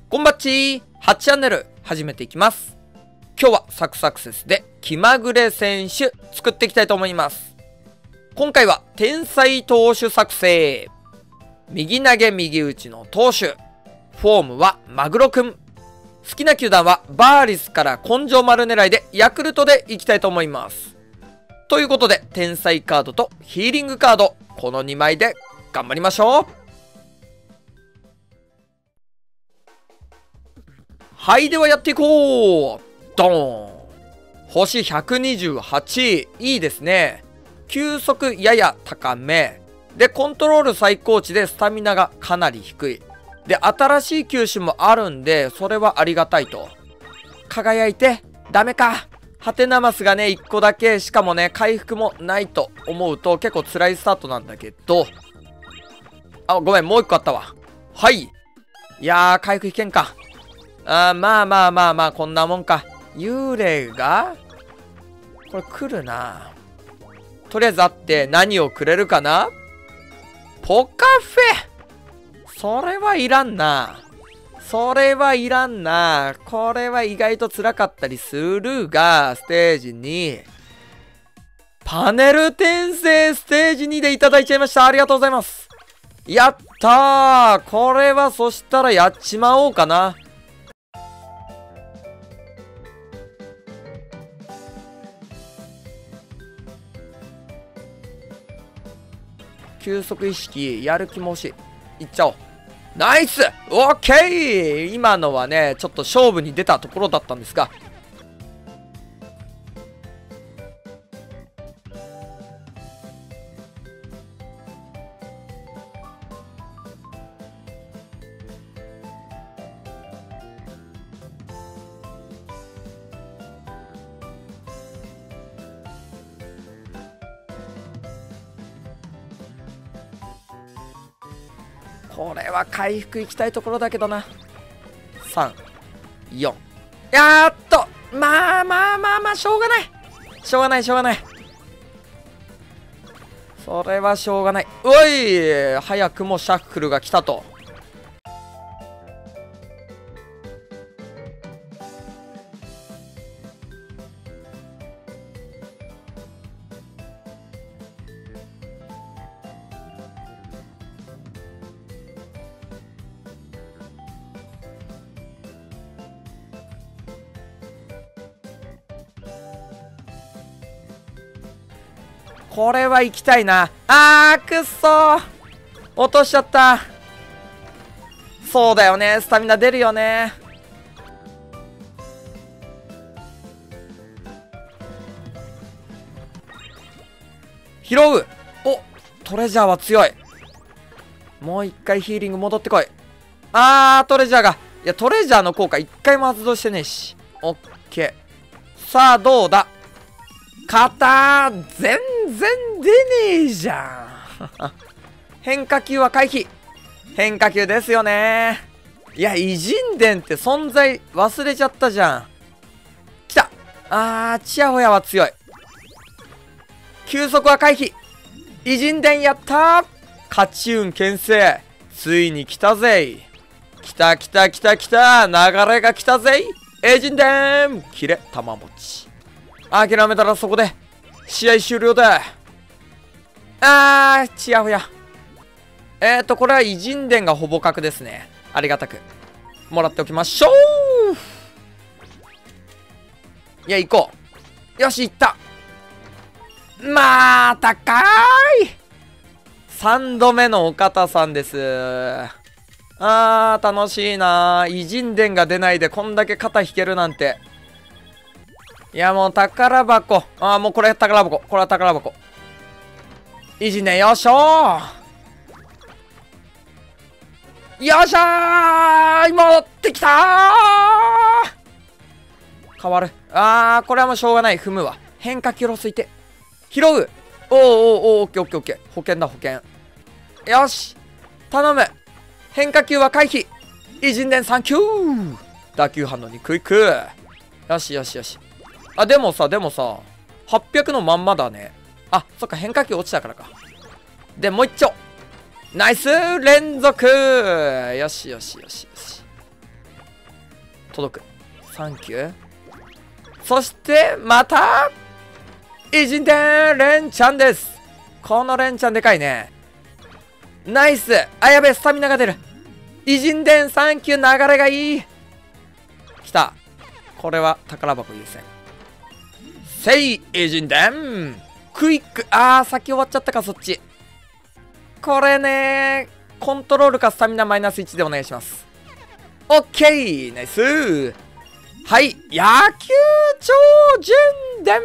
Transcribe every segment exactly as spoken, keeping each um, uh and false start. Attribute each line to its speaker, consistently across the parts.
Speaker 1: こんばっちー !はち チャンネル始めていきます。今日はサクサクセスで気まぐれ選手作っていきたいと思います。今回は天才投手作成。右投げ右打ちの投手。フォームはマグロくん。好きな球団はバーリスから根性丸狙いでヤクルトでいきたいと思います。ということで天才カードとヒーリングカード、このにまいで頑張りましょう。はい、ではやっていこう。ドーン。星ひゃくにじゅうはち、いいですね。球速やや高め。で、コントロール最高値でスタミナがかなり低い。で、新しい球種もあるんで、それはありがたいと。輝いて、ダメか。ハテナマスがね、いっこだけ、しかもね、回復もないと思うと結構辛いスタートなんだけど。あ、ごめん、もういっこあったわ。はい。いやー、回復いけんか。あー、まあまあまあまあ、こんなもんか。幽霊がこれ来るな。とりあえず会って何をくれるかな。ポカフェ、それはいらんな。それはいらんな。これは意外と辛かったりするが、ステージに。パネル転生ステージにでいただいちゃいました。ありがとうございます。やったー。これはそしたらやっちまおうかな。球速意識、やる気も欲しい。いっちゃおう。ナイス！オッケー！今のはね、ちょっと勝負に出たところだったんですが。これは回復いきたいところだけどな。さん、よん。やーっとまあまあまあまあ、しょうがない。しょうがないしょうがない。それはしょうがない。おい、早くもシャッフルが来たと。これは行きたいな。あー、くっそー。落としちゃった。そうだよね。スタミナ出るよね。拾う。お、トレジャーは強い。もう一回ヒーリング戻ってこい。あー、トレジャーが。いや、トレジャーの効果一回も発動してねえし。オッケー。さあ、どうだ。肩全然出ねえじゃん。変化球は回避。変化球ですよね。いや、偉人伝って存在忘れちゃったじゃん。来た。あー、チヤホヤは強い。球速は回避。偉人伝やったー。勝ち運牽制。ついに来たぜ。来た来た来た来た。流れが来たぜ。偉人伝キレ玉持ち。諦めたらそこで試合終了だ。あー、ちやほや。えーと、これは偉人伝がほぼ確ですね。ありがたくもらっておきましょう。いや、行こう。よし、行った。まあ、高い。さんどめのお方さんです。あー、楽しいな。偉人伝が出ないでこんだけ肩引けるなんて。いや、もう宝箱。ああ、もうこれ宝箱。これは宝箱。いじね、よっしょー。よっしゃー、戻ってきたー。変わる。ああ、これはもうしょうがない。踏むわ。変化球ロスいて。拾う。おーおーおー、オッケーオッケーオッケー。保険だ、保険。よし。頼む。変化球は回避。偉人伝さんきゅう。打球反応にクイック。よしよしよし。あ、でもさ、でもさ、はっぴゃくのまんまだね。あ、そっか、変化球落ちたからか。で、もう一丁。ナイス連続。よしよしよしよし。 届く。サンキュー。そして、また、偉人伝連チャンです。この連チャンでかいね。ナイス。あ、やべえ、スタミナが出る。偉人伝サンキュー、流れがいい。来た。これは宝箱優先。せい、偉人伝クイック。あー、先終わっちゃったか、そっち。これね、コントロールかスタミナマイナスいちでお願いします。オッケー、ナイス。はい、野球超人伝。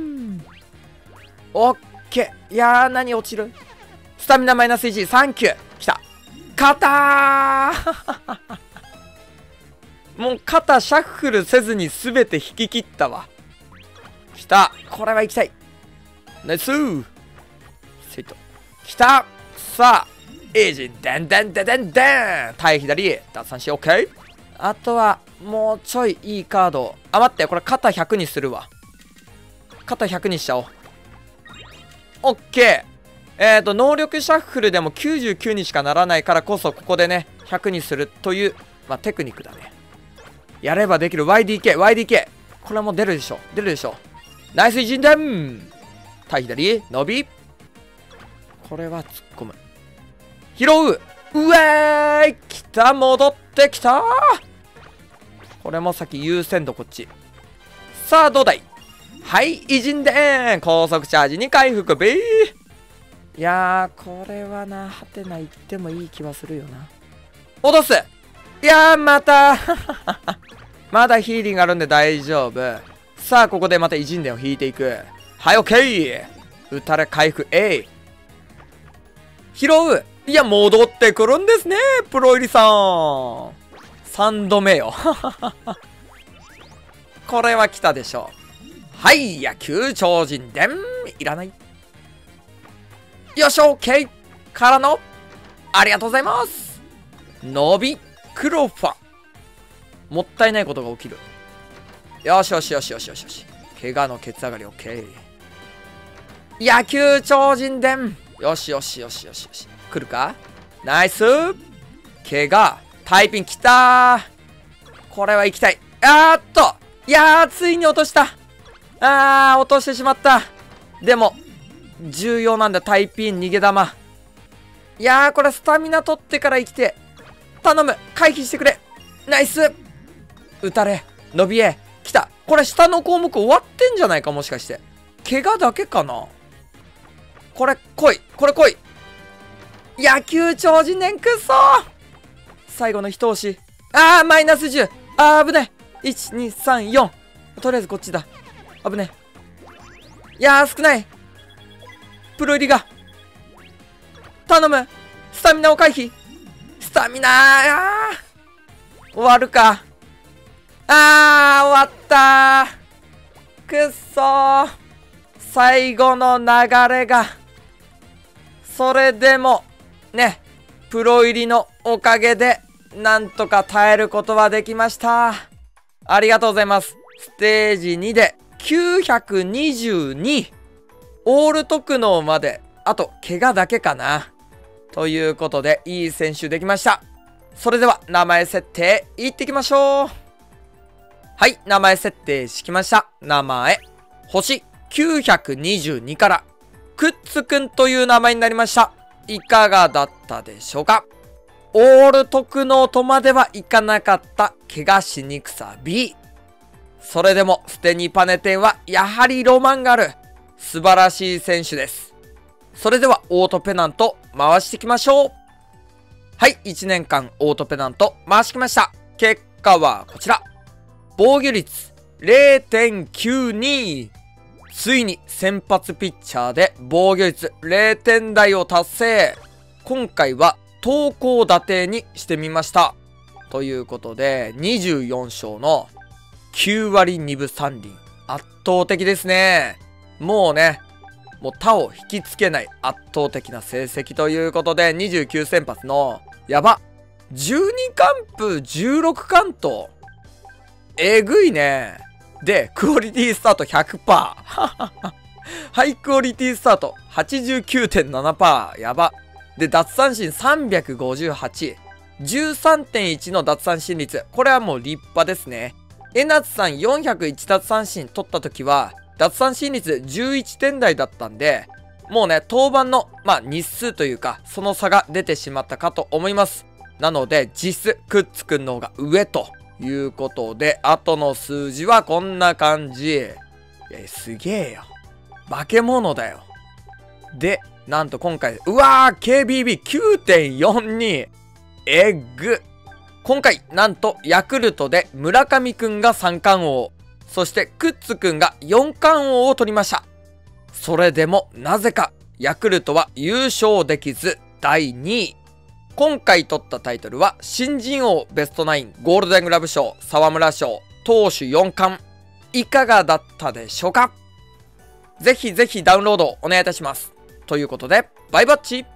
Speaker 1: オッケー。いやー、何落ちる？スタミナマイナスいち、サンキュー。きた。肩ーもう肩シャッフルせずに全て引き切ったわ。きた。これは行きたい。ナイスー。セイト。きた。さあ、エイジン、でんでんでんでんでん。対左、奪三振 OK。あとは、もうちょいいいカード。あ、待って、これ肩ひゃくにするわ。肩ひゃくにしちゃおう。OK。えっと、能力シャッフルでもきゅうじゅうきゅうにしかならないからこそ、ここでね、ひゃくにするという、まあ、テクニックだね。やればできる ワイディーケー、ワイディーケー。これはもう出るでしょ。出るでしょ。ナイスイジンデン。対左、伸び。これは突っ込む。拾う。うえーい。来た、戻ってきた。これも先優先度こっち。さあ、どうだい。はい、イジンデン。高速チャージに回復。ビー。いやー、これはな、ハテナいってもいい気はするよな。落とす。いやー、また。まだヒーリングあるんで大丈夫。さあ、ここでまたイジンデンを引いていく。はい、オッケー。打たれ回復。えい。拾う。いや、戻ってくるんですね、プロ入りさん。さんどめよ。これは来たでしょう。はい、野球超人伝。いらない。よし、オッケー。からの、ありがとうございます。伸び、クロファ。もったいないことが起きる。よしよしよしよしよしよし。怪我のケツ上がり、オッケー。野球超人伝。よしよしよしよしよし。来るか？ナイス。怪我。タイピンきたー。これは行きたい。あーっと。いやー、ついに落とした。あー、落としてしまった。でも、重要なんだ、タイピン、逃げ玉。いやー、これスタミナ取ってから生きて。頼む。回避してくれ。ナイス。打たれ。伸びえ。来た。これ下の項目終わってんじゃないか、もしかして。怪我だけかな。これ来い。これ来い。野球超人伝くそー。最後の一押し。あー、マイナスじゅう。あー、危ない。いち、に、さん、よん。とりあえずこっちだ。危ね。いやー、少ない。プロ入りが。頼む。スタミナを回避。スタミナー。あー。終わるか。あー、終わったー。くっそー。最後の流れが。それでも、ね、プロ入りのおかげで、なんとか耐えることはできました。ありがとうございます。ステージにできゅうひゃくにじゅうに。オール特能まで、あと、怪我だけかな。ということで、いい選手できました。それでは、名前設定、いってきましょう。はい、名前設定しきました。名前、星きゅうひゃくにじゅうにから、くっつくんという名前になりました。いかがだったでしょうか？オール特能とまではいかなかった怪我しにくさ ビー。それでもステニパネテンはやはりロマンがある素晴らしい選手です。それではオートペナント回していきましょう。はい、いちねんかんオートペナント回してきました。結果はこちら。防御率 れいてんきゅうに。ついに先発ピッチャーで防御率れいてん台を達成。今回は投高打点にしてみました。ということで、にじゅうよんしょうのきゅうわりにぶさんりん。圧倒的ですね。もうね、もう他を引きつけない圧倒的な成績ということで、にじゅうきゅうせんぱつの、やば。じゅうにかんぷじゅうろくかんと。えぐいね。で、クオリティスタート ひゃくパーセント。ハイクオリティスタート はちじゅうきゅうてんななパーセント。やば。で、奪三振さんびゃくごじゅうはち。 じゅうさんてんいち の奪三振率。これはもう立派ですね。江夏さんよんひゃくいち奪三振取った時は、奪三振率じゅういってん台だったんで、もうね、登板の、まあ、日数というか、その差が出てしまったかと思います。なので、実質、クッツくんの方が上ということで、後の数字はこんな感じ。いや、すげえよ。化け物だよ。で、なんと今回、うわー ケービービーきゅうてんよんに えっぐ。今回、なんと、ヤクルトで村上くんが三冠王、そしてクッツくんが四冠王を取りました。それでも、なぜか、ヤクルトは優勝できず、だいにい。今回取ったタイトルは、新人王ベストナイン、ゴールデングラブ賞、沢村賞、投手よん冠。いかがだったでしょうか？ぜひぜひダウンロードお願いいたします。ということで、バイバッチ。